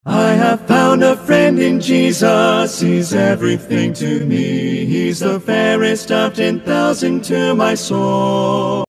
I have found a friend in Jesus, He's everything to me. He's the fairest of 10,000 to my soul.